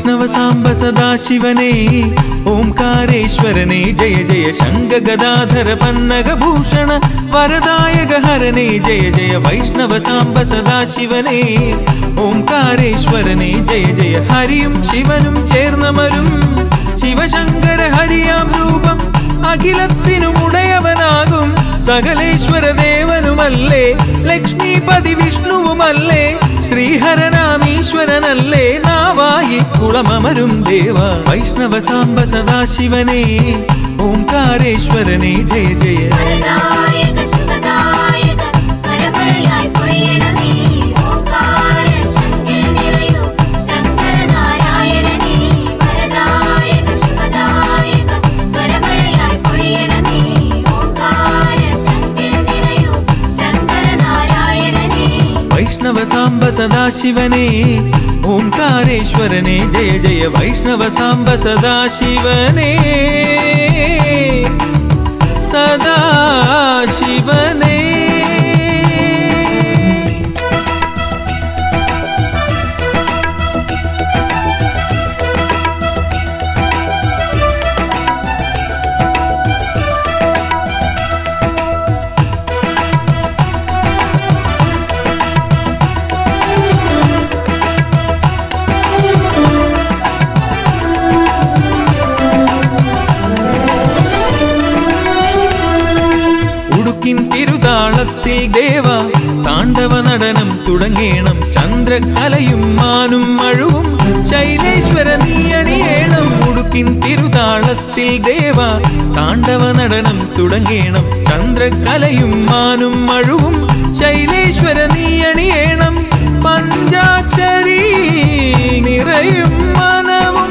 वैष्णव सांब सदाशिवने ओंकारेश्वरने जय जय शंख गदाधर पन्नग भूषण वरदायक हरने जय जय वैष्णव सांब सदाशिवने ओंकारेश्वरने जय जय हरिയും ശിവനും ചേർന്നമരും ശിവശങ്കര ഹരിയാം രൂപം അഖിലത്തിനും ഉടയവനാകും സകലേശ്വര ദേവനുമല്ലേ ലക്ഷ്മീപതി വിഷ്ണുവുമല്ലേ ശ്രീഹരനാമീശ്വരനല്ലേ നാവായി കുളമമരും ദേവ വൈഷ്ണവ സാംബ സദാശിവനെ ഓംകാരേശ്വരനെ ജയ ജയ वैष्णव सांब सदाशिवने ओंकारेश्वरने जय जय वैष्णव सांब सदाशिवने सदाशिवने തിരുതാളത്തിൽ ദേവ താണ്ഡവ നടനം തുടങ്ങേണം ചന്ദ്രകലയും മാനും മഴുവും ശൈലേശ്വര നീ അണിയേണം ഉടുക്കിൻ തിരുതാളത്തിൽ ദേവ താണ്ഡവ നടനം തുടങ്ങേണം ചന്ദ്രകലയും മാനും മഴുവും ശൈലേശ്വര നീ അണിയേണം പഞ്ചാക്ഷരി നിറയും മനവും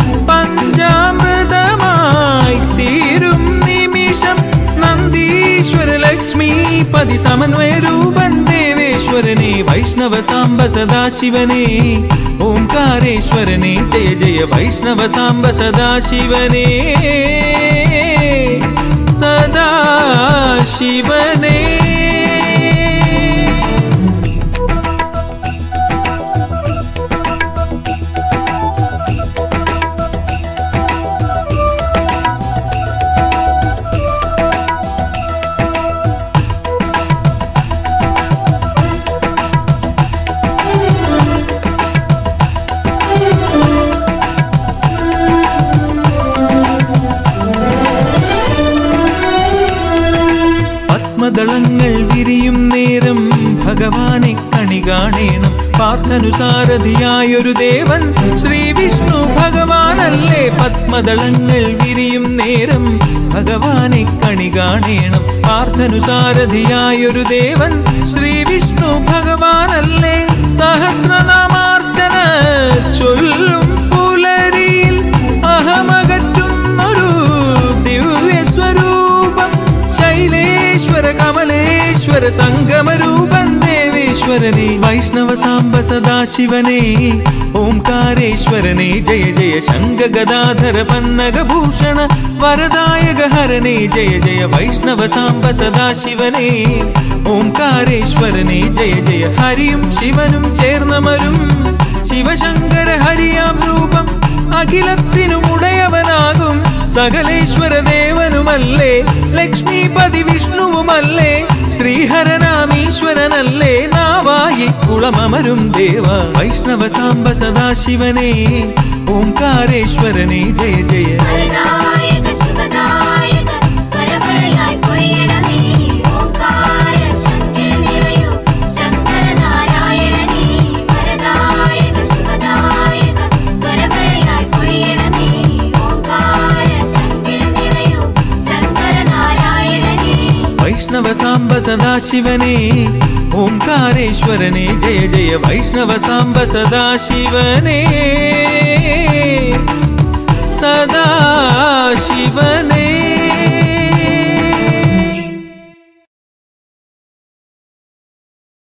പഞ്ചാമൃതമായി തീരും നിമിഷം നന്ദീശ്വര ലക്ഷ്മീപതി സമന്വയ രൂപൻ ദേവേശ്വരനെ വൈഷ്ണവ സാംബ സദാശിവനെ ഓംകാരേശ്വരനെ ജയ ജയ വൈഷ്ണവ സാംബ സദാശിവനെ സദാശിവനെ ദളങ്ങൾ വിരിയും നേരം ഭഗവാനെ കണി കാണേണം പാർത്ഥനുസാരഥിയായൊരു ദേവൻ ശ്രീ വിഷ്ണു ഭഗവാനല്ലേ പത്മദളങ്ങൾ വിരിയും നേരം ഭഗവാനെ കണി കാണേണം പാർത്ഥനുസാരഥിയായൊരു ദേവൻ ശ്രീ വിഷ്ണു ഭഗവാനല്ലേ സഹസ്രനാമാർച്ചന ചൊല്ലും പുലരിയിൽ അഹമകറ്റുന്നൊരു ദിവ്യസ്വരൂപം ശൈലേശ്വര കമലേശ്വര സംഗമരൂപൻ ദേവേശ്വരനെ വൈഷ്ണവ സാംബ സദാശിവനെ ഓംകാരേശ്വരനെ ജയ ജയ ശംഖ ഗദാധര പന്നഗ ഭൂഷണ വരദായക ഹരനെ ജയ ജയ വൈഷ്ണവ സാംബ സദാശിവനെ ഓംകാരേശ്വരനെ ജയ ജയ ഹരിയും ശിവനും ചേർന്നമരും ശിവശങ്കര ഹരിയാം രൂപം അഖിലത്തിനും ഉടയവനാകും സകലേശ്വര ദേവനുമല്ലേ ലക്ഷ്മീപതി വിഷ്ണുവുമല്ലേ ശ്രീഹരനാമീശ്വരനല്ലേ നാവായി കുളമമരും ദേവ വൈഷ്ണവ സാംബ സദാശിവനെ ഓംകാരേശ്വരനെ ജയ ജയ वैष्णव सांब सदाशिवने ओंकारेश्वरने जय जय वैष्णव सांब सदाशिवने सदाशिवने